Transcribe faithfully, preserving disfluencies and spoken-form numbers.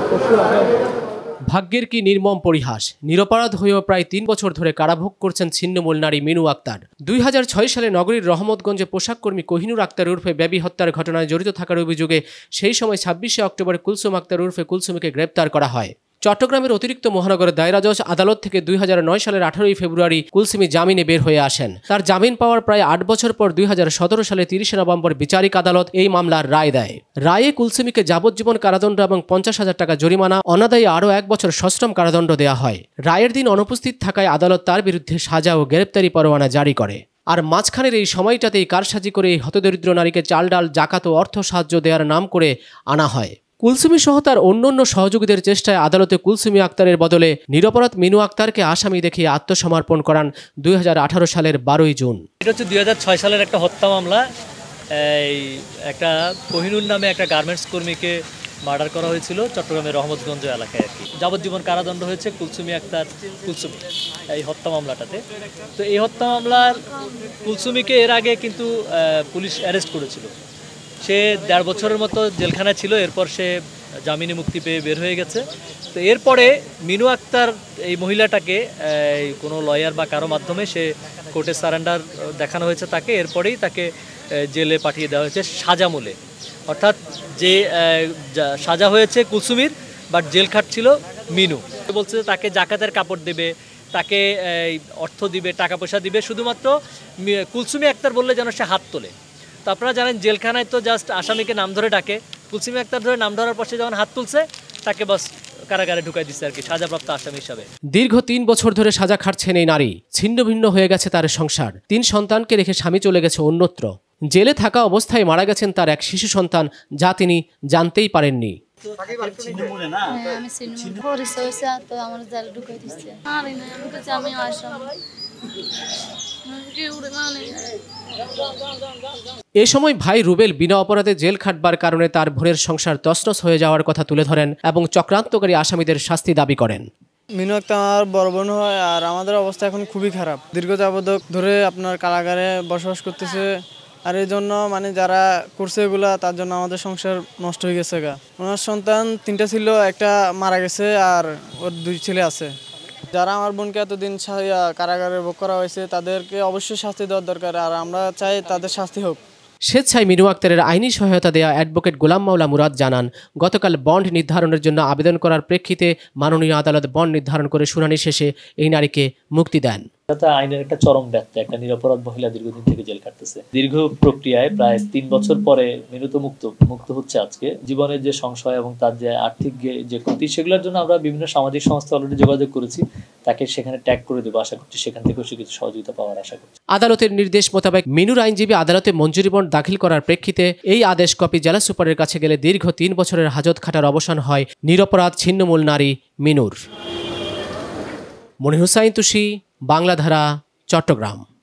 ভাগ্যের কি নির্মম পরিহাস, নিরপরাধ হয়েও প্রায় তিন বছর ধরে কারাভোগ করছেন ছিন্নমূল নারী মিনু আক্তার। দুই হাজার ছয় সালে নগরীর রহমতগঞ্জে পোশাক কর্মী কোহিনুর আক্তার উর্ফে বেবি হত্যার ঘটনায় জড়িত থাকার অভিযোগে সেই সময় ছাব্বিশে অক্টোবর কুলসুম আক্তার উর্ফে কুলসুমিকে গ্রেপ্তার করা হয়। চট্টগ্রামের অতিরিক্ত মহানগর দায়রা জজ আদালত থেকে দুই হাজার নয় সালের আঠারোই ফেব্রুয়ারি কুলসুমি জামিনে বের হয়ে আসেন। তার জামিন পাওয়ার প্রায় আট বছর পর দুই হাজার সতেরো সালে তিরিশে নভেম্বর বিচারিক আদালত এই মামলার রায় দেয়। রায়ে কুলসুমিকে যাবজ্জীবন কারাদণ্ড এবং পঞ্চাশ হাজার টাকা জরিমানা, অনাদায়ী আরও এক বছর সশ্রম কারাদণ্ড দেওয়া হয়। রায়ের দিন অনুপস্থিত থাকায় আদালত তার বিরুদ্ধে সাজা ও গ্রেপ্তারি পরোয়ানা জারি করে। আর মাঝখানের এই সময়টাতেই কারসাজি করে এই হতদরিদ্র নারীকে চাল ডাল জাকাত ও অর্থ সাহায্য দেওয়ার নাম করে আনা হয়। কুলসুমি সহ তার অন্যান্য সহযোগীদের চেষ্টায় আদালতে কুলসুমি আক্তারের বদলে নিরপরাধ মিনু আক্তারকে আসামি দেখিয়ে আত্মসমর্পণ করান দুই হাজার আঠারো সালের বারোই জুন। এটা হচ্ছে দুই হাজার ছয় সালের একটা হত্যা মামলা। এই একটা কোহিনুর নামে একটা গার্মেন্টস কর্মীকে মার্ডার করা হয়েছিল চট্টগ্রামের রহমতগঞ্জ এলাকায় আর কি। যাবজ্জীবন কারাদণ্ড হয়েছে কুলসুমি আক্তার কুলসুমি এই হত্যা মামলাটাতে। তো এই হত্যা মামলার কুলসুমিকে এর আগে কিন্তু পুলিশ অ্যারেস্ট করেছিল। সে দেড় বছরের মতো জেলখানায় ছিল, এরপর সে জামিনে মুক্তি পেয়ে বের হয়ে গেছে। তো এরপরে মিনু আক্তার এই মহিলাটাকে কোনো লয়ার বা কারো মাধ্যমে সে কোর্টে সারেন্ডার দেখানো হয়েছে তাকে। এরপরেই তাকে জেলে পাঠিয়ে দেওয়া হয়েছে সাজামূলে, অর্থাৎ যে সাজা হয়েছে কুলসুমির বাট জেল খাটছিল মিনু। বলছে তাকে জাকাতের কাপড় দেবে, তাকে অর্থ দিবে, টাকা পয়সা দিবে, শুধুমাত্র কুলসুমি আক্তার বললে যেন সে হাত তোলে। তো আপনারা জানেন জেলখানায় তো জাস্ট আসামিকে নাম ধরে ডাকে। কুলসুমি আক্তার ধরে নাম ধরার পর সে যখন হাত তুলছে তাকে বাস কারাগারে ঢুকাই দিচ্ছে আর কি, সাজাপ্রাপ্ত আসামি হিসাবে। দীর্ঘ তিন বছর ধরে সাজা খাটছেন এই নারী। ছিন্ন ভিন্ন হয়ে গেছে তার সংসার। তিন সন্তানকে রেখে স্বামী চলে গেছে অন্যত্র। জেলে থাকা অবস্থায় মারা গেছেন তার এক শিশু সন্তান, যা তিনি জানতেই পারেননি। এ সময় ভাই রুবেল বিনা অপরাধে জেল খাটবার কারণে তার বোনের সংসার তছনছ হয়ে যাওয়ার কথা তুলে ধরেন এবং চক্রান্তকারী আসামিদের শাস্তি দাবি করেন। মিনু একটা আমার বড় বোন হয়, আর আমাদের অবস্থা এখন খুবই খারাপ। দীর্ঘ যাবত ধরে আপনার কারাগারে বসবাস করতেছে, আর এই জন্য মানে যারা করছে এগুলা তার জন্য আমাদের সংসার নষ্ট হয়ে গেছে গা। ওনার সন্তান তিনটা ছিল, একটা মারা গেছে আর ওর দুই ছেলে আছে। যারা আমার বোনকে এতদিন কারাগারে ভোগ করা হয়েছে তাদেরকে অবশ্যই শাস্তি দেওয়ার দরকার, আর আমরা চাই তাদের শাস্তি হোক। স্বেচ্ছায় মিনু আক্তারের আইনি সহায়তা দেয়া অ্যাডভোকেট গোলাম মাওলা মুরাদ জানান, গতকাল বন্ড নির্ধারণের জন্য আবেদন করার প্রেক্ষিতে মাননীয় আদালত বন্ড নির্ধারণ করে শুনানি শেষে এই নারীকে মুক্তি দেন। আইনের একটা চরম ব্যর্থ, একটা নিরপরাধ মহিলা দীর্ঘদিন থেকে জেল কাটতেছে। দীর্ঘ প্রক্রিয়ায় প্রায় তিন বছর পরে মিনু তো মুক্ত মুক্ত হচ্ছে আজকে। জীবনের যে সংশয় এবং তার যে আর্থিক যে ক্ষতি, সেগুলোর জন্য আমরা বিভিন্ন সামাজিক সংস্থা অলরেডি যোগাযোগ করেছি। তাকে সেখানে ট্যাগ করে দেবো, আশা করছি সেখান থেকেও সে কিছু সহযোগিতা পাওয়ার আশা করছি। আদালতের নির্দেশ মোতাবেক মিনুর আইনজীবী আদালতে মঞ্জুরি বন্ড দাখিল করার প্রেক্ষিতে এই আদেশ কপি জেলা সুপারের কাছে গেলে দীর্ঘ তিন বছরের হাজত খাটার অবসান হয় নিরপরাধ ছিন্নমূল নারী মিনুর। মনির হুসাইন তুষি, বাংলাধারা, চট্টগ্রাম।